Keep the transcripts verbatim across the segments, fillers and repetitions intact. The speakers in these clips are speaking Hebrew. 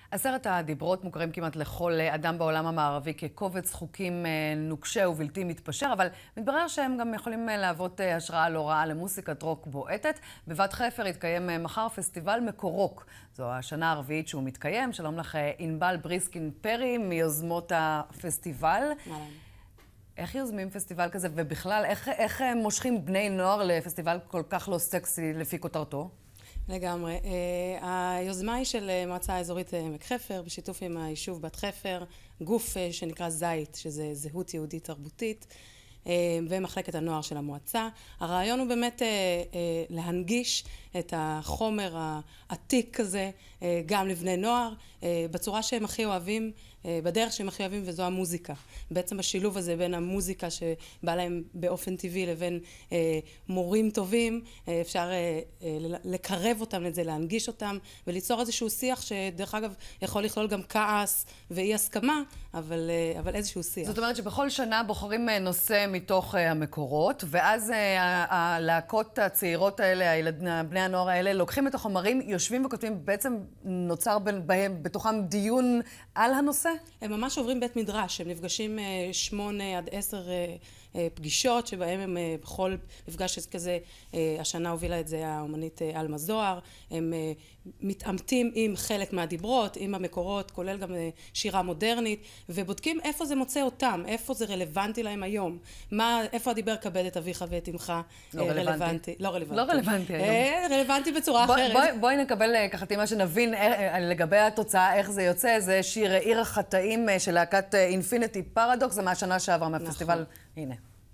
עשרת הדיברות מוכרים כמעט לכל אדם בעולם המערבי כקובץ חוקים נוקשה ובלתי מתפשר, אבל מתברר שהם גם יכולים להוות השראה לא רעה למוסיקת רוק בועטת. בבת חפר יתקיים מחר פסטיבל מקורוק. זו השנה הרביעית שהוא מתקיים. שלום לך ענבל בריסקין פרי מיוזמות הפסטיבל. איך יוזמים פסטיבל כזה, ובכלל איך, איך מושכים בני נוער לפסטיבל כל כך לא סקסי לפי כותרתו? לגמרי. היוזמה היא של מועצה האזורית עמק חפר, בשיתוף עם היישוב בת חפר, גוף שנקרא זית, שזה זהות יהודית תרבותית, ומחלקת הנוער של המועצה. הרעיון הוא באמת להנגיש את החומר העתיק הזה גם לבני נוער, בצורה שהם הכי אוהבים, בדרך שהם הכי אוהבים, וזו המוזיקה. בעצם השילוב הזה בין המוזיקה שבא להם באופן טבעי לבין מורים טובים, אפשר לקרב אותם לזה, להנגיש אותם, וליצור איזשהו שיח שדרך אגב יכול לכלול גם כעס ואי הסכמה, אבל, אבל איזשהו שיח. זאת אומרת שבכל שנה בוחרים נושא מתוך המקורות, ואז הלהקות הצעירות האלה, בני הנוער האלה, לוקחים את החומרים, יושבים וכותבים, בעצם נוצר בהם, בתוכם דיון על הנושא? הם ממש עוברים בית מדרש, הם נפגשים שמונה עד עשר פגישות, שבהם הם בכל מפגש כזה, השנה הובילה את זה האומנית אלמה זוהר, הם מתעמתים עם חלק מהדיברות, עם המקורות, כולל גם שירה מודרנית, ובודקים איפה זה מוצא אותם, איפה זה רלוונטי להם היום, מה, איפה הדיבר כבד את אביך ואת אמך לא רלוונטי. לא רלוונטי. לא רלוונטי היום. רלוונטי בצורה בוא, אחרת. בואי, בואי נקבל ככה תימה שנבין לגבי התוצאה, איך זה יוצא. זה שיר עיר החטאים של להקת אינפיניטי פרדוקס, זה מהשנה שעברה מהפסטיבל. הנה.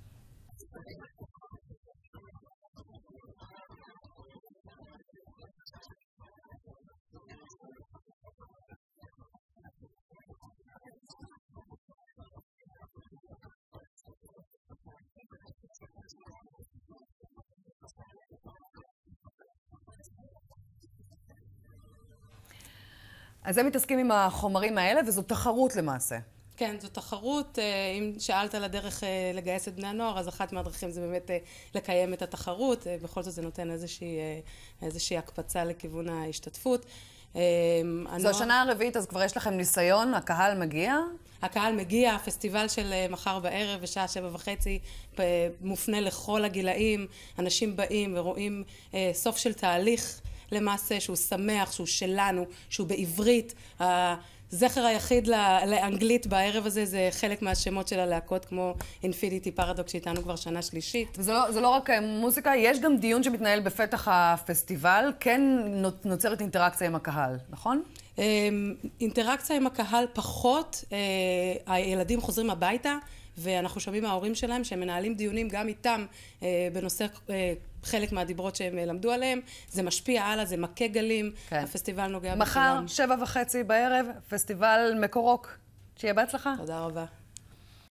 אז הם מתעסקים עם החומרים האלה, וזו תחרות למעשה. כן, זו תחרות. אם שאלת על הדרך לגייס את בני הנוער, אז אחת מהדרכים זה באמת לקיים את התחרות. בכל זאת זה נותן איזושהי, איזושהי הקפצה לכיוון ההשתתפות. זו השנה הרביעית, אז כבר יש לכם ניסיון, הקהל מגיע? הקהל מגיע, הפסטיבל של מחר בערב, בשעה שבע וחצי, מופנה לכל הגילאים. אנשים באים ורואים סוף של תהליך למעשה, שהוא שמח, שהוא שלנו, שהוא בעברית. הזכר היחיד לאנגלית בערב הזה זה חלק מהשמות של הלהקות, כמו אינפיניטי פרדוקס, שאיתנו כבר שנה שלישית. וזה לא, זה לא רק מוזיקה, יש גם דיון שמתנהל בפתח הפסטיבל, כן נוצרת אינטראקציה עם הקהל, נכון? אינטראקציה עם הקהל פחות, הילדים חוזרים הביתה, ואנחנו שומעים מההורים שלהם שהם מנהלים דיונים גם איתם בנושא חלק מהדיברות שהם למדו עליהם. זה משפיע הלאה, זה מכה גלים, כן. הפסטיבל נוגע בכולם. מחר, שבע וחצי בערב, פסטיבל מקורוק. שיהיה בהצלחה. תודה רבה.